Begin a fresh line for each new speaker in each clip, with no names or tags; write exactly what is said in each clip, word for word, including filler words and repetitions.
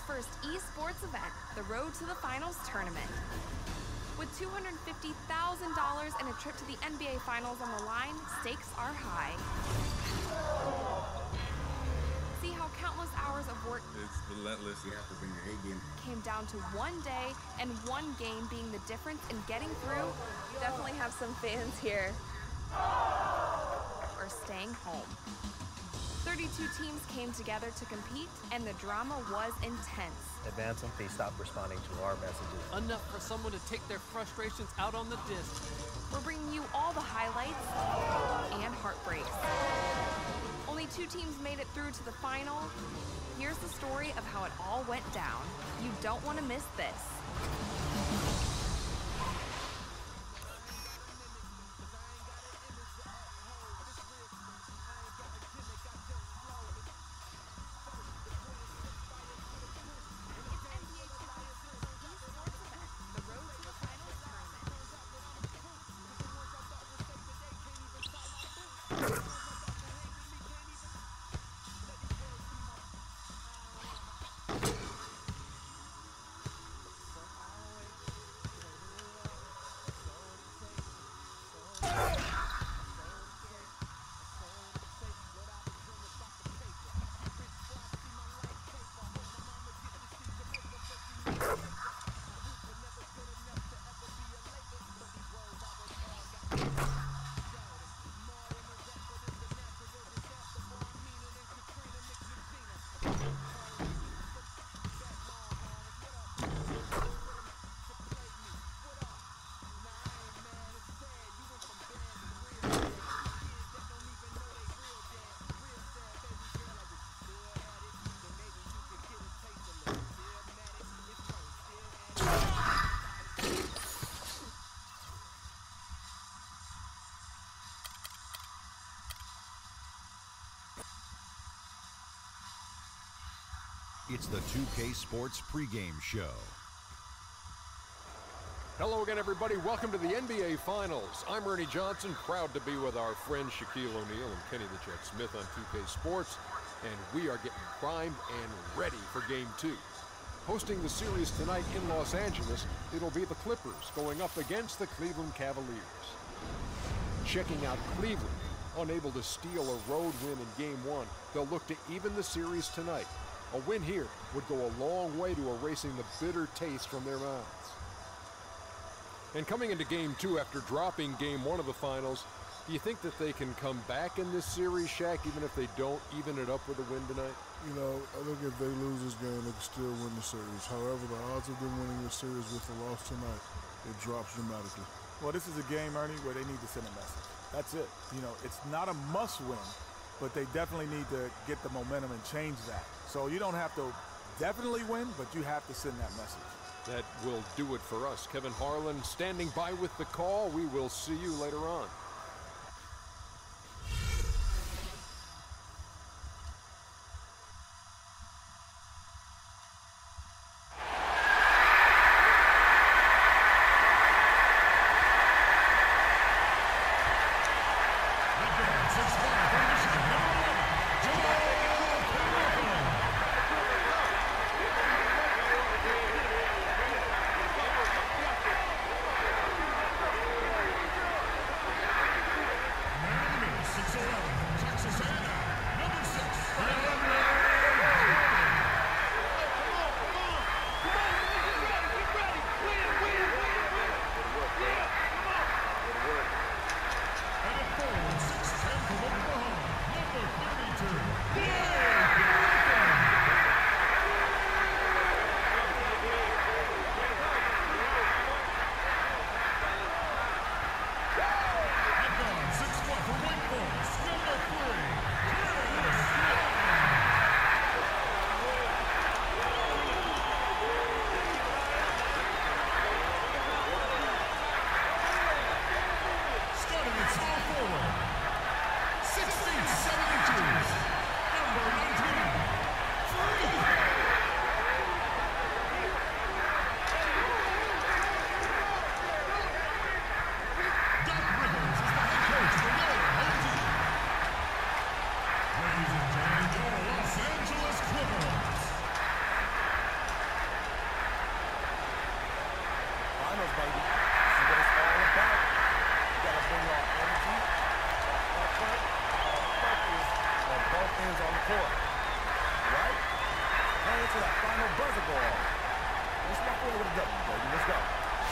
first esports event, the Road to the Finals tournament. With two hundred fifty thousand dollars and a trip to the N B A Finals on the line, stakes are high. See how countless hours of work
it's relentless. You have to bring your A game.
Came down to one day and one game being the difference in getting through.
Definitely have some fans here.
Or staying home. thirty-two teams came together to compete, and the drama was intense.
Advance them, they stopped responding to our messages.
Enough for someone to take their frustrations out on the disc.
We're bringing you all the highlights and heartbreaks. Only two teams made it through to the final. Here's the story of how it all went down. You don't want to miss this.
It's the two K Sports pregame show.
Hello again, everybody. Welcome to the N B A Finals. I'm Ernie Johnson, proud to be with our friend Shaquille O'Neal and Kenny the Jet Smith on two K Sports, and we are getting primed and ready for Game two. Hosting the series tonight in Los Angeles, it'll be the Clippers going up against the Cleveland Cavaliers. Checking out Cleveland, unable to steal a road win in Game one, they'll look to even the series tonight. A win here would go a long way to erasing the bitter taste from their mouths. And coming into Game two after dropping Game one of the Finals, do you think that they can come back in this series, Shaq, even if they don't even it up with a win tonight?
You know, I think if they lose this game, they can still win the series. However, the odds of them winning the series with the loss tonight, it drops dramatically.
Well, this is a game, Ernie, where they need to send a message. That's it. You know, it's not a must-win, but they definitely need to get the momentum and change that. So you don't have to definitely win, but you have to send that message.
That will do it for us. Kevin Harlan standing by with the call. We will see you later on.
court. Right? Playing for that final buzzer ball. Let's walk away with a W, baby. Let's go.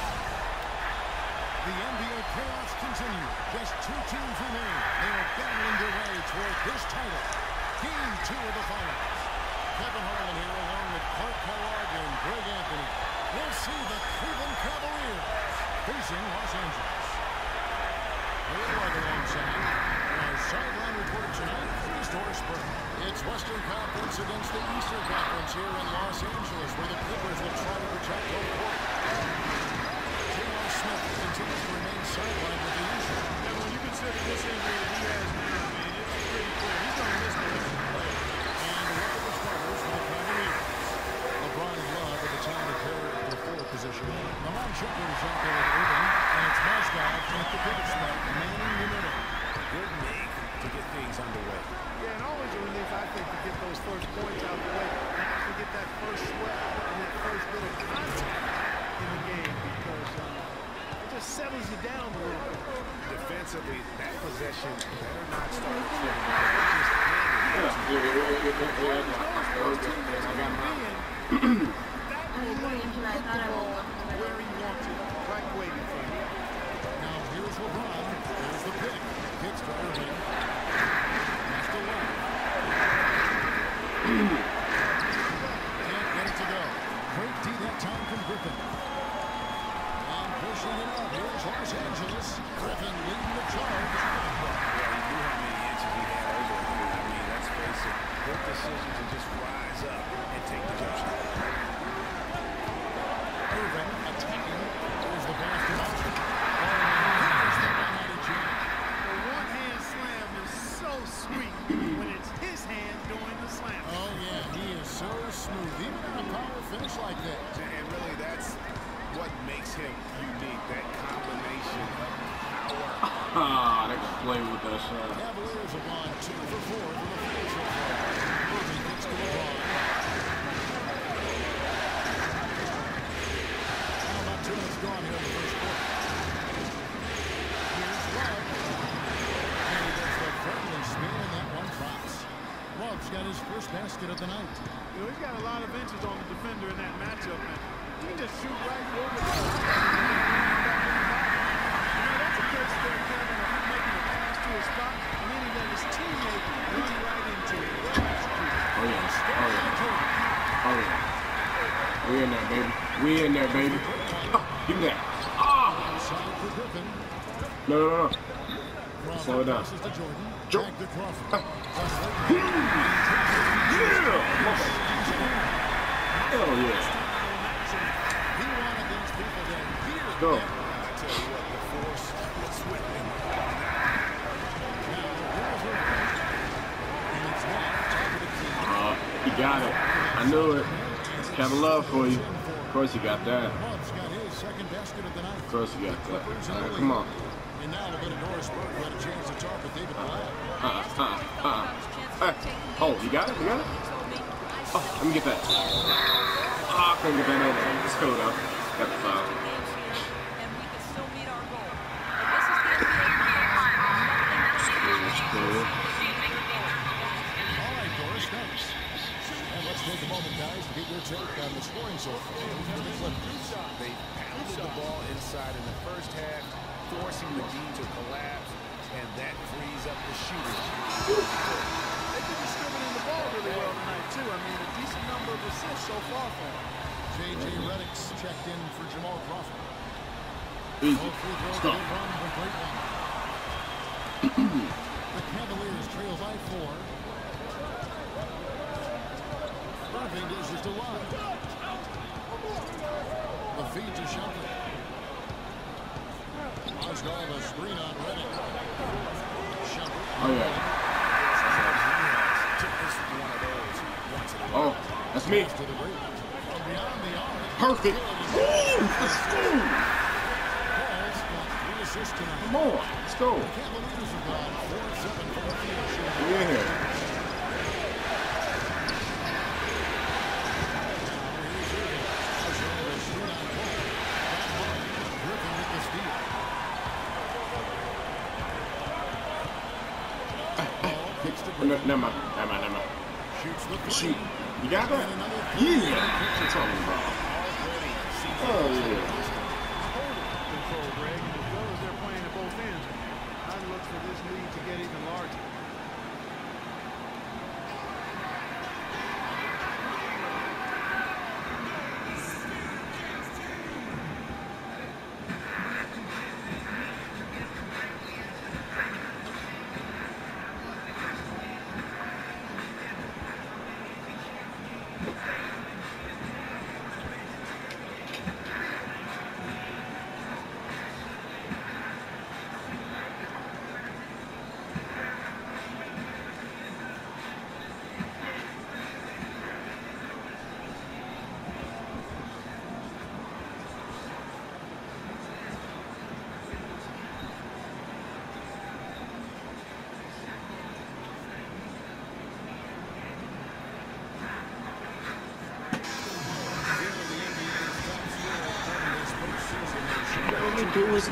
The N B A playoffs continue. Just two teams remain. They are battling their way toward this title. Game two of the finals. Kevin Harlan here along with Clark Kellogg and Greg Anthony. We'll see the Cleveland Cavaliers facing Los Angeles. We're right alongside our sideline reporter tonight, Chris Dorsberg. It's Western Conference against the Eastern Conference here in Los Angeles, where the Clippers will try to protect home court. J R. Smith continues to remain sidelined with the injury.
And when you consider this injury that he has now, I mean, it's pretty clear. He's going to miss the rest of the play.
And look at the starters for the Cavaliers. LeBron and Love at the time to carry the forward position. Lamont Shepherd is out there with Irving, and it's Mozgov at the pivot spot, manning the middle.
Good make to get things underway.
Yeah, and always a relief, I think, to get those first points out of the way. Not to get that first sweat and that first bit of contact in the game, because um, it just settles you down a little bit.
Defensively, that possession better not start to slow down.
That will let him put the ball where he wants it, right waiting for him.
Now here's LeBron. There's the pick. Kicks to Irving. That's the one. Can't get it to go. Great D that time from Griffin. And pushing it up. Here's Los Angeles. Griffin leading the charge.
Yeah, you knew how many inches he had over him. I mean, let's face it. Good decision to just rise up and take the jump shot.
Irving attacking. There's the pass to Monson. Here's the one-handed jam.
The one-hand slam is so sweet when it's his hand doing the slam.
Oh, yeah, he is so smooth, even in a power finish like that.
And really, that's what makes him unique, that combination of power.
Ah, they can play with that shot.
Cavaliers have gone two for four for the field so far. Irving gets to LeBron. Now about two minutes gone here in the first quarter. Here's Love. And he does the friendly spin, and that one drops. Love's got his first basket of the night.
You know, he's got a lot of inches on the defender in that matchup, man. He can just shoot right over the ball. You know, that's a case there, Kevin, of him making a pass to his spot, and then he let his teammate run right into it. Well executed.
Oh, yeah. Oh, yeah. Oh, yeah. We in there, baby. We in there, baby. Oh, give me that. Ah! No, no, no. Slow it down. Joe. Ah. Yeah! Hell yeah. Go. Uh, you got it. I knew it. It's Kevin Love for you. Of course you got that. Of course you got that. Right, come on.
And now we'll go to Dorsberg, who had a chance to talk with David Blatt.
Uh-uh, uh-uh, uh-uh. Hey. Oh, you got it? You got it? Oh, let me get that. Oh, I couldn't get that in there. It's cool, though. Got the foul. Cool.
All right, Doris, thanks. And let's take a moment, guys, to get your take on the scoring so far for the Clippers.
They pounded the ball inside in the first half, forcing the D to collapse, and that frees up the shooters.
They've been distributing the ball really well tonight, too. I mean, a decent number of assists so far for them.
J J Redick's checked in for Jamal Crawford.
Easy.
Both free throws
Stop.
get run from great one. The Cavaliers trail by four. Irving dishes to Love. The feed to Shumpert. Mozgov a screen on Redick. Shumpert.
Oh, yeah. Oh, that's me. Perfect. Ooh, let's go. Come on, let's go. Yeah. No, never mind, never mind, never mind. Shoot. You got that? Yeah. What you talking about? Oh, yeah.
Control, Greg, and as well as they're playing at both ends, I'd look for this lead to get even larger.
Do is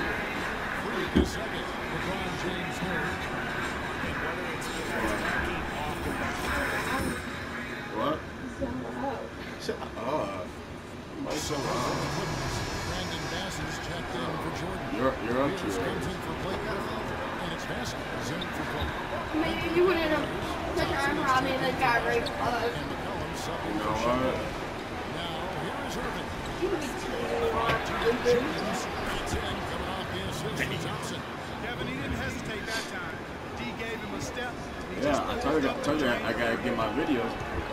what? Shut up. So, uh,
Brandon Bass is checked in for Jordan.
You're, you're up to it.
Comes in for Blake Griffin, and it's Bassett is in for Blake.
Maybe you wouldn't have put your arm around me and then got raped. Uh,
you know what?
Now, here is Irving.
You would be
Kevin, he didn't hesitate that time. D gave him a step.
Yeah, I told you, I told you I gotta get my videos.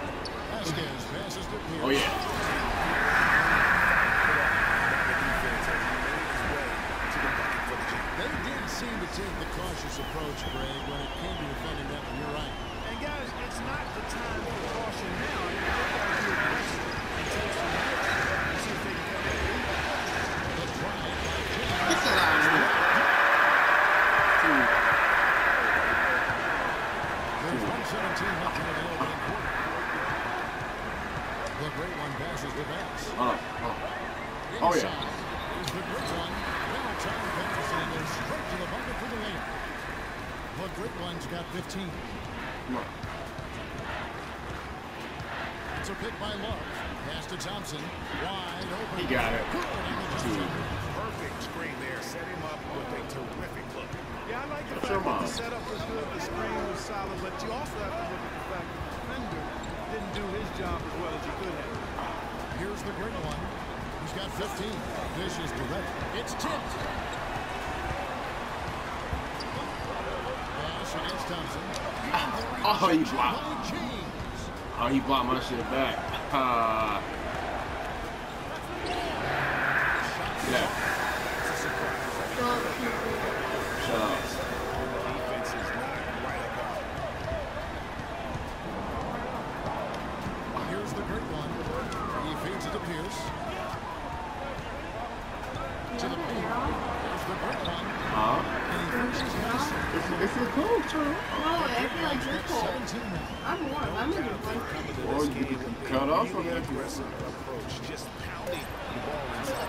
Oh yeah.
They did seem to take the cautious approach, Greg, when it came to defending that. You're right.
And guys, it's not the time for caution now. I mean, they gotta be aggressive and take some hits and see if they can come back.
Get that out of here.
There's one seventeen left in the opening quarter. The great one passes the pass.
Oh, oh. Oh yeah.
Is the great one. Now time pass and goes straight to the bucket for the layup. The great one's got fifteen.
Come on.
It's a pick by Love. Pass to Thompson. Wide open.
He got it.
Perfect screen there. Set him up with a terrific look.
Yeah, I like the fact that the setup was good, the screen was solid, but you also have to look at the fact that the defender didn't do his job as well as he could have.
Here's the great one. He's got fifteen. This is direct. It's tipped. Pass against Thompson.
Oh, he blocked. Oh, he blocked my shit back. Uh, yeah. Shut up.
Defense is not right about.
Here's the great one. He feeds it to Pierce. To the paint. Here's the great one.
Huh?
And he finishes nice.
It's, it's your cold, too.
no, I feel like you're cold. I'm warm. I'm in the blanket.
Or you can cut off from that.
Aggressive approach, just pounding the ball inside.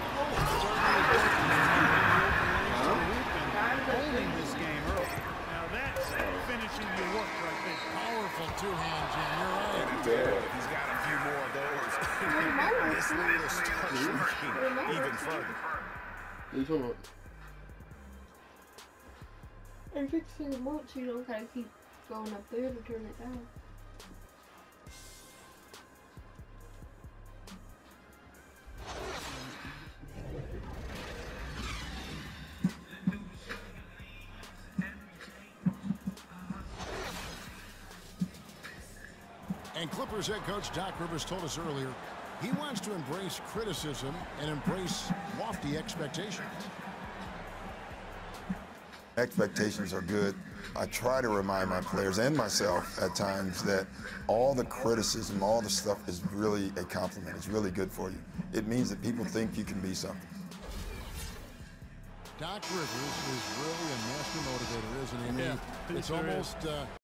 Holding this game early. Now that's finishing your work right there.
Powerful two-hand jam. You're right.
Yeah. He's got a few more of those. This lead will start shrinking even further.
What are you talking about?
I'm fixing the remote so you don't gotta keep going up there to turn it down.
And Clippers head coach Doc Rivers told us earlier he wants to embrace criticism and embrace lofty expectations.
Expectations are good. I try to remind my players and myself at times that all the criticism, all the stuff is really a compliment. It's really good for you. It means that people think you can be something.
Doc Rivers is really a master motivator, isn't he? I mean,
Yeah,
it's
sure
almost... Uh,